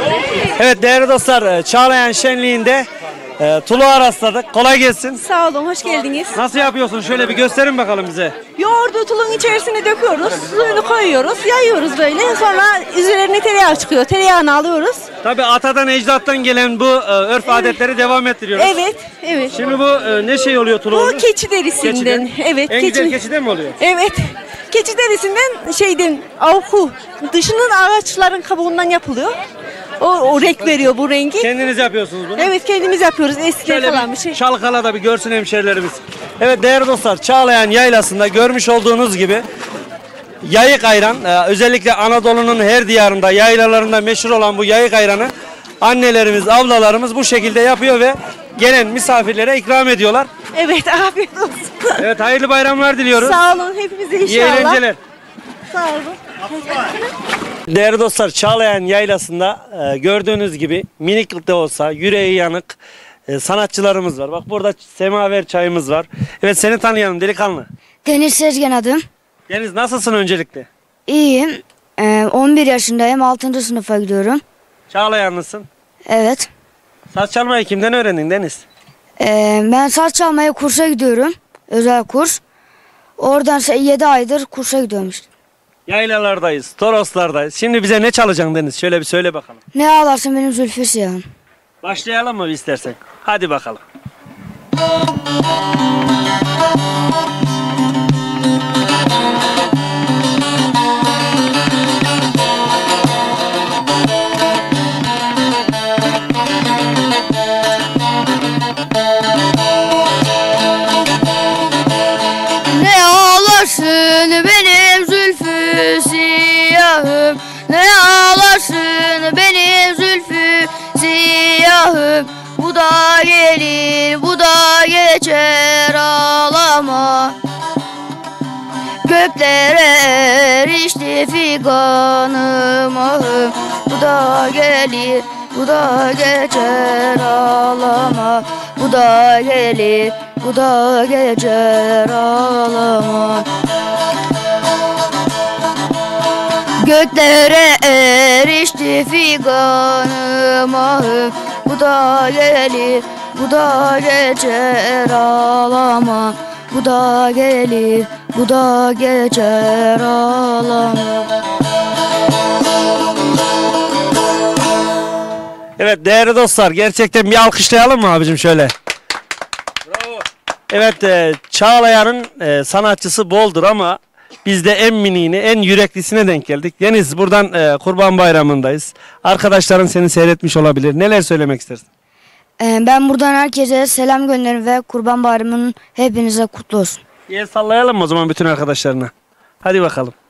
Evet değerli dostlar, Çağlayan Şenliği'nde tuluğa rastladık. Kolay gelsin. Sağ olun, hoş geldiniz. Nasıl yapıyorsun? Şöyle bir gösterin bakalım bize. Yoğurdu tulun içerisine döküyoruz, suyunu koyuyoruz, yayıyoruz böyle. Sonra üzerine tereyağı çıkıyor, tereyağını alıyoruz. Tabii atadan ecdattan gelen bu örf adetleri devam ettiriyoruz. Evet, evet. Şimdi bu ne şey oluyor tuluğun? Bu keçi derisinden. Evet, En güzel keçiden mi oluyor? Evet. Keçi derisinden avku, dışının ağaçların kabuğundan yapılıyor. O renk veriyor bu rengi. Kendiniz yapıyorsunuz bunu. Evet, kendimiz yapıyoruz. Eskiden Şöyle falan bir şey. çalkala da bir görsün hemşerilerimiz. Evet değerli dostlar, Çağlayan Yaylası'nda görmüş olduğunuz gibi yayık ayran, özellikle Anadolu'nun her diyarında, yaylalarında meşhur olan bu yayık ayranı annelerimiz, ablalarımız bu şekilde yapıyor ve gelen misafirlere ikram ediyorlar. Evet, afiyet olsun. Evet, hayırlı bayramlar diliyoruz. Sağ olun, hepimize inşallah. İyi eğlenceler. Sağ olun. Değerli dostlar, Çağlayan Yaylası'nda gördüğünüz gibi minik de olsa yüreği yanık sanatçılarımız var. Bak burada semaver çayımız var. Evet, seni tanıyalım delikanlı. Deniz Sezgin adım. Deniz, nasılsın öncelikle? İyiyim. 11 yaşındayım. 6. sınıfa gidiyorum. Çağlayanlısın. Evet. Saz çalmayı kimden öğrendin Deniz? Ben saz çalmaya kursa gidiyorum. Özel kurs. Oradan 7 aydır kursa gidiyorum işte. Yaylalardayız, Toroslardayız. Şimdi bize ne çalacaksın Deniz? Şöyle bir söyle bakalım. Ne ağlarsın benim Zülfü Siyahım. Başlayalım mı istersen? Hadi bakalım. Ne ağlarsın benim Zülfü Siyahım. Ne ağlarsın benim Zülfü Siyahım. Bu da gelir, bu da geçer, ağlama. Göklere erişti figanım ahım. Bu da gelir, bu da geçer, ağlama. Bu da gelir, bu da geçer, ağlama. Göklere erişti figanım ahım. Bu da gelir, bu da geçer, ağlama. Bu da gelir, bu da geçer, ağlama. Evet değerli dostlar, gerçekten bir alkışlayalım mı abicim şöyle? Bravo. Evet, Çağlayan'ın sanatçısı boldur ama biz de en miniğine, en yüreklisine denk geldik. Deniz, buradan Kurban Bayramı'ndayız. Arkadaşların seni seyretmiş olabilir. Neler söylemek istersin? Ben buradan herkese selam gönderirim ve Kurban Bayramı'nın hepinize kutlu olsun. El sallayalım mı o zaman bütün arkadaşlarına? Hadi bakalım.